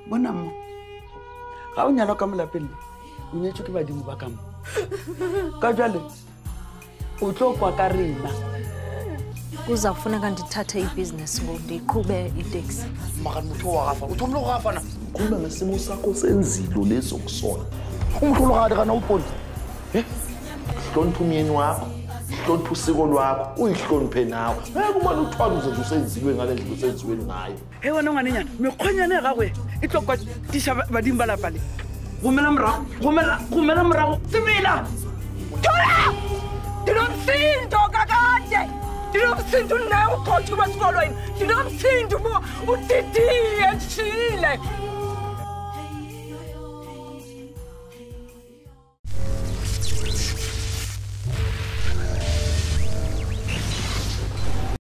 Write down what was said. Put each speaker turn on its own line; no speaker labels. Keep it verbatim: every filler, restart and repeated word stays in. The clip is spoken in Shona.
Bona mo. Ga o nyala ka molapeng le. O nyetse ke badimo ba ka mo. Ka jwale o tlo kwa ka rena.
Kuzafuneka ndithathe ibusiness ngoku ndiqhube itaxi.
Makani mutho wakafa. Uthomlo wakafa na. Khuluma ngesimo sakho senzilo lezo kusona. Umuntu lokade kana uponi. Eh? Hlonipha umyeni wakho. Hlonipha usiko lwakho. Uyihloniphe nawe. Eh kumele uthwala uze usenzilwe ngale ndlela usenziwe ngayo.
Hey wena ngwanenyana, mekhonyane ga gwe. E tlo kwa tisha badimo ba lapa le. Gomela morago, gomela, gomela morago. Tsimela.
Thola! Ndinomsindo kakade. Ndinomsindo nawe ukhothi kwesikolweni. Ndinomsindo mo udidiye njile.